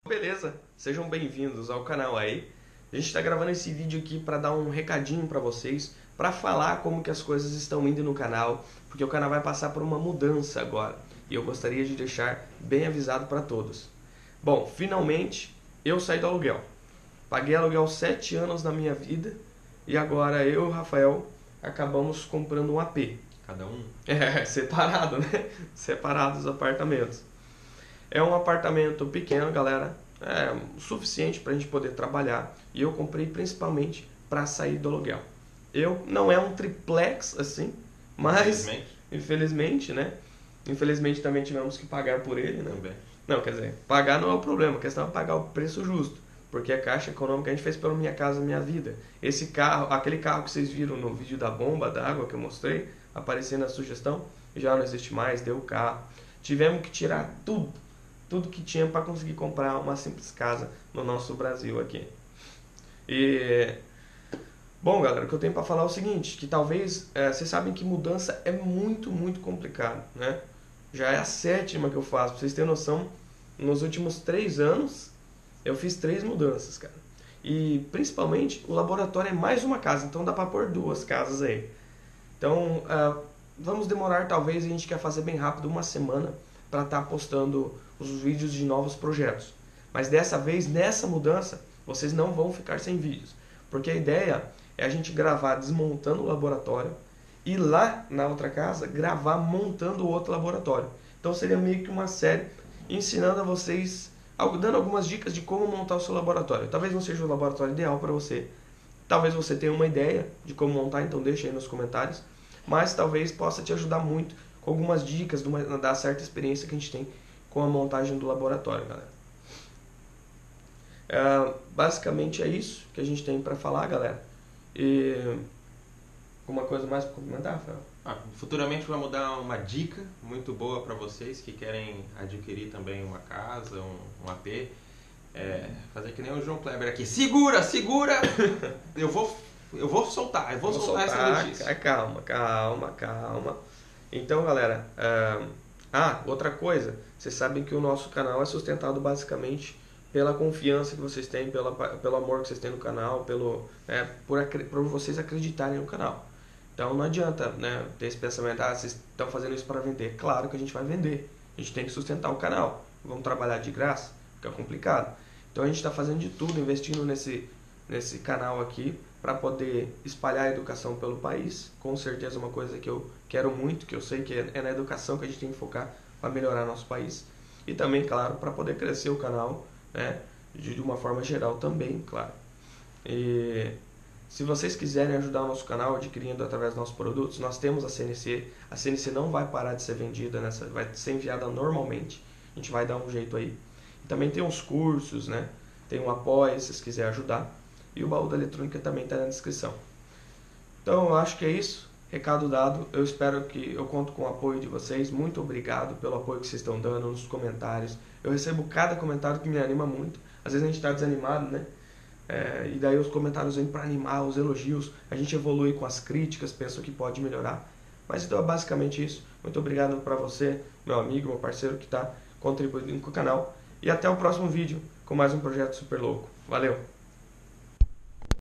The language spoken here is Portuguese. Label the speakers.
Speaker 1: Beleza, sejam bem-vindos ao canal aí. A gente está gravando esse vídeo aqui para dar um recadinho para vocês, para falar como que as coisas estão indo no canal, porque o canal vai passar por uma mudança agora e eu gostaria de deixar bem avisado para todos. Bom, finalmente eu saí do aluguel. Paguei aluguel 7 anos na minha vida e agora eu e o Rafael acabamos comprando um AP.
Speaker 2: Cada um?
Speaker 1: Separado, né? Separados os apartamentos. É um apartamento pequeno, galera, o suficiente para a gente poder trabalhar. E eu comprei principalmente para sair do aluguel. Não é um triplex assim, mas infelizmente, né? Infelizmente também tivemos que pagar por ele, né?
Speaker 2: Também.
Speaker 1: Não, quer dizer, pagar não é o problema, a questão é pagar o preço justo. Porque a Caixa Econômica a gente fez pela Minha Casa Minha Vida. Esse carro, aquele carro que vocês viram no vídeo da bomba d'água que eu mostrei, aparecendo na sugestão, já não existe mais, deu o carro. Tivemos que tirar tudo que tinha para conseguir comprar uma simples casa no nosso Brasil aqui. E bom, galera, o que eu tenho para falar é o seguinte, que talvez vocês sabem que mudança é muito complicado, né? Já é a 7ª que eu faço, para vocês terem noção. Nos últimos 3 anos eu fiz 3 mudanças, cara. E principalmente o laboratório é mais uma casa, então dá para pôr 2 casas aí. Então vamos demorar, talvez a gente quer fazer bem rápido, uma semana para estar postando os vídeos de novos projetos. Mas dessa vez, nessa mudança, vocês não vão ficar sem vídeos. Porque a ideia é a gente gravar desmontando o laboratório e lá na outra casa gravar montando o outro laboratório. Então seria meio que uma série ensinando a vocês, dando algumas dicas de como montar o seu laboratório. Talvez não seja o laboratório ideal para você. Talvez você tenha uma ideia de como montar, então deixa aí nos comentários. Mas talvez possa te ajudar muito com algumas dicas da certa experiência que a gente tem com a montagem do laboratório, galera. Basicamente é isso que a gente tem para falar, galera. E alguma coisa mais para complementar, Rafael?
Speaker 2: Futuramente vamos dar uma dica muito boa para vocês que querem adquirir também uma casa, um AP. Fazer que nem o João Kleber aqui. Segura! eu vou soltar essa notícia.
Speaker 1: Calma. Então, galera, outra coisa, vocês sabem que o nosso canal é sustentado basicamente pela confiança que vocês têm, pelo amor que vocês têm no canal, por vocês acreditarem no canal. Então não adianta, né, ter esse pensamento, vocês estão fazendo isso para vender. Claro que a gente vai vender, a gente tem que sustentar o canal. Vamos trabalhar de graça? Fica complicado. Então a gente está fazendo de tudo, investindo nesse canal aqui para poder espalhar a educação pelo país. Com certeza uma coisa que eu quero muito, que eu sei que é na educação que a gente tem que focar para melhorar nosso país. E também, claro, para poder crescer o canal, né, de uma forma geral também, claro. E se vocês quiserem ajudar o nosso canal adquirindo através dos nossos produtos, nós temos a CNC. A CNC não vai parar de ser vendida, vai ser enviada normalmente. A gente vai dar um jeito aí. E também tem uns cursos, né? Tem um apoio se vocês quiserem ajudar. E o baú da eletrônica também está na descrição. Então eu acho que é isso. Recado dado. Eu conto com o apoio de vocês. Muito obrigado pelo apoio que vocês estão dando nos comentários. Eu recebo cada comentário que me anima muito. Às vezes a gente está desanimado, né? E daí os comentários vêm para animar, os elogios. A gente evolui com as críticas, pensa que pode melhorar. Mas então é basicamente isso. Muito obrigado para você, meu amigo, meu parceiro que está contribuindo com o canal. E até o próximo vídeo com mais um projeto super louco. Valeu!